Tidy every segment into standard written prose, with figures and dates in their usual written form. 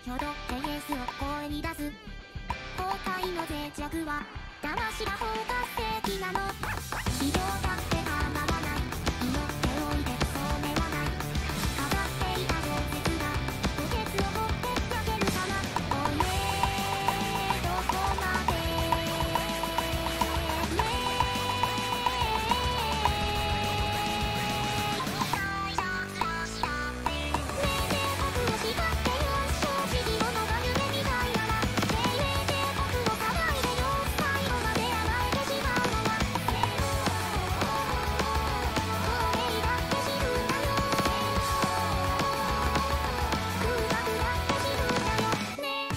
ほど JS を声に出す後悔の脆弱は騙しだ方が正義なの。非常だって構わない、祈っておいてそうではない。飾っていた情熱が墓穴を掘って焼けるかな。おいえどこまでね大切らしたってねえ僕を叱ってよ、正直者が夢みたいならねえ僕を騒いでよ、最後まで甘えてしまうのは光栄だって知るんだよ、空爆だって知るんだよね。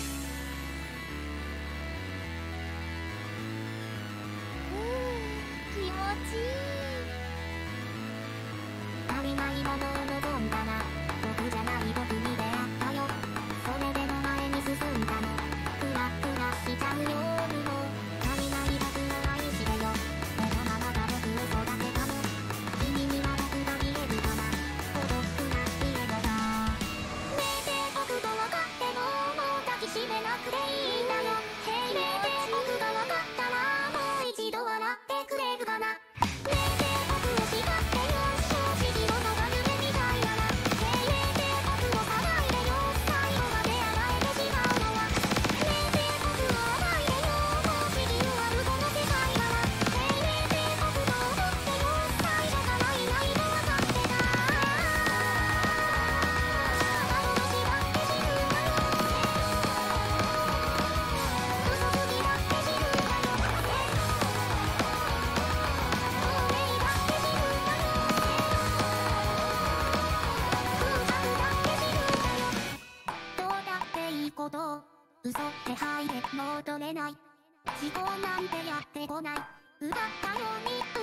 気持ちいい。足りないものを望んだな、僕じゃない僕に出会ったよ。それでも前に進んだの、クラクラしちゃうようにも足りない僕を愛してよ。このままが僕を育てたの、君には僕が見えるかな、孤独な家子だねえ僕と分かってももう抱きしめなくていいんだよ。へいねえ僕が分かったらもう一度笑ってくれるかな。ねえ僕を叱ってよ、正直者が夢みたいならへいねえ僕を騒いでよ、最後まで甘えてしまうのはねえ僕を甘いでよ、もう知り終わるこの世界ならへいねえ僕と思ってよ、最初からいないと分かってた幻だって知るんだよ、嘘つきだって知るんだよ、光栄だって知るんだよ、空爆だって知るんだよ。どうだっていいことを嘘ってはいでもう取れない、思考なんてやってこない、奪ったように